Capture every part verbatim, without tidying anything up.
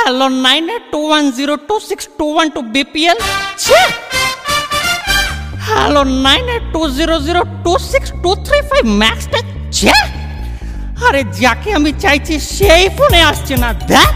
Hello nine eight two one zero two six two one two BPL. Hello nine eight two zero zero two six two three five Max Tech. আরে যাকে আমি চাইছি সেই ফোনে আসছে না। দেখ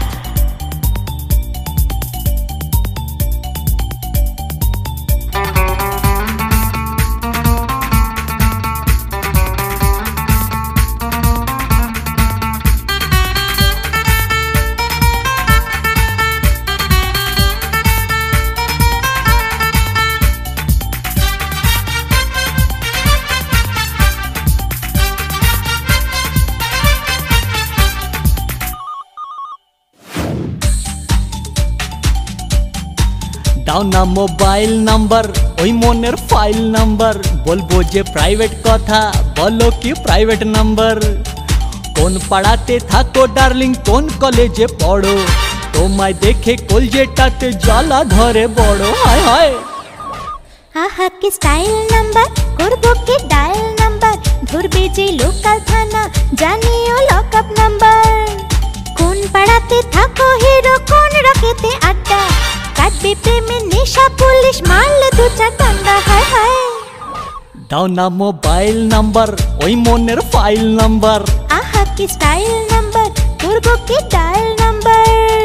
দাও না মোবাইল নাম্বার, ওই মনের ফাইল নাম্বার। বলবো যে প্রাইভেট কথা, বলো কি প্রাইভেট নাম্বার। কোন পাড়াতে থাকো ডার্লিং, কোন কলেজে পড়ো, তোমায় দেখে কলজেটাতে জ্বালা ধরে বড়। হায় হায় আহা কি স্টাইল নাম্বার, করবো কি ডায়াল নাম্বার। ধরবে যে লোকাল থানা, জানিও লকআপ নাম্বার। কোন পাড়াতে থাকো হিরো, কোন রকেতে আড্ডা। কাটবে প্রেমে নেশা, পুলিশ মারলে দু চার ডান্ডা। হায় হায় দাও না মোবাইল নাম্বার, ওই মনের ফাইল নাম্বার। আহা কি স্টাইল নাম্বার, করবো কি ডায়াল নাম্বার।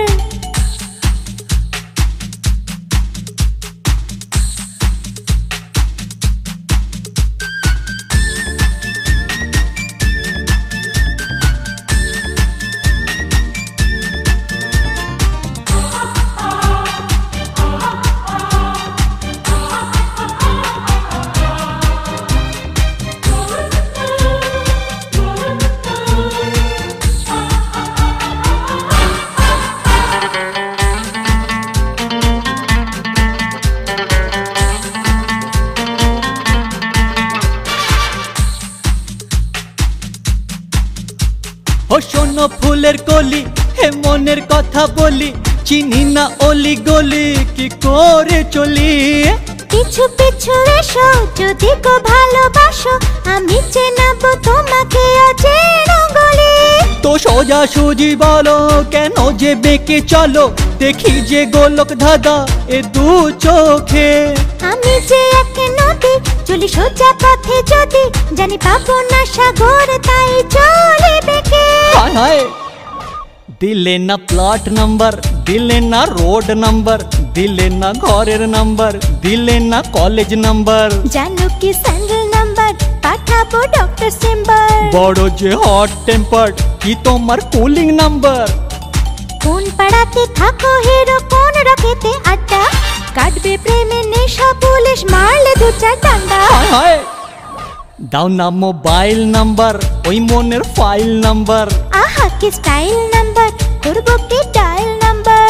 ও শোনো ফুলের কলি, হে মনের কথা বলি। চিনি না অলি গলি, কি করে চলি। পিছু পিছু এসো, যদি গো ভালোবাসো। আমি চেনাবো তোমাকে অচেনা গলি। তো সোজা সুজি বলো, কেন যে বেঁকে চলো। দেখি যে গোলক ধাঁধা এ দু চোখে। আমি যে এক নদী, চলি সোজা পথে যদি। জানি পাবো না সাগর, তাই চলে বেঁকে। হায় হায় দিলে না প্লট নাম্বার, দিলে না রোড নাম্বার। দিলে না ঘরের নাম্বার, দিলে না কলেজ নাম্বার। জানো কি স্যান্ডেল নাম্বার, পাঠাবো ডক্টর চেম্বার। বড় যে হট টেম্পার্ড, কি তোমার কুলিং নাম্বার। কোন পাড়াতে থাকো হিরো, কোন রকেতে আড্ডা। কাটবে প্রেমে নেশা, পুলিশ মারলে দু চার ডান্ডা। হায় হায় দাও না মোবাইল নাম্বার, ওই মনের ফাইল নাম্বার। আহা কি স্টাইল নাম্বার, করবো কি dial number.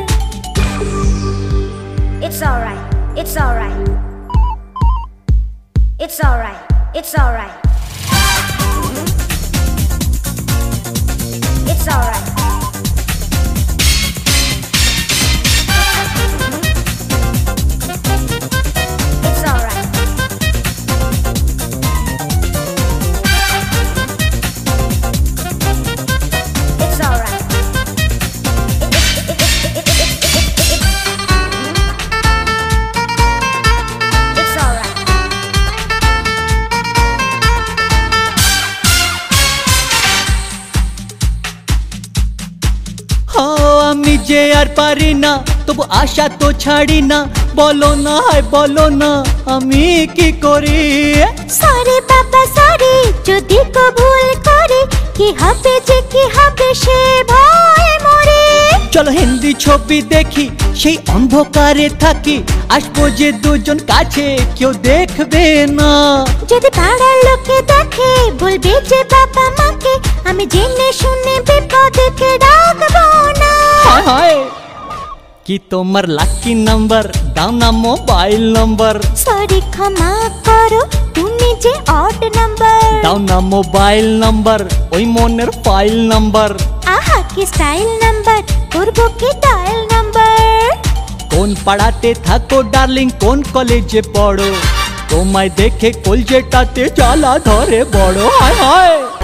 It's alright, it's alright, it's alright, it's alright, it's alright. আমি যে আর পারি না, তবু আশা তো ছাড়ি না। বলো না হায় বলো না, আমি কি করি। সরি বাবা সরি, যদি কো ভুল করি। কি হবে যে কি হবে, সে ভয় মরে। চলো হিন্দি ছবি দেখি, সেই অন্ধকারে থাকি। আসবো যে দুজন কাছে, কেউ দেখবে না। যদি পাড়ার লোকে দেখে, বলবে যে বাবা মাকে। আমি জেনে শুনে বিপদকে ডাকবো না। হায় হায় কি তোমার লাকি নাম্বার, দাও না মোবাইল নাম্বার। সরি ক্ষমা করো, তুমি যে অড নাম্বার। দাও না মোবাইল নাম্বার, ওই মনের ফাইল নাম্বার। আহা কি স্টাইল নাম্বার, করবো কি ডায়াল নাম্বার। কোন পাড়াতে থাকো ডার্লিং, কোন কলেজে পড়ো। তোমায় দেখে কলজেটাতে জ্বালা ধরে বড়। হায় হায়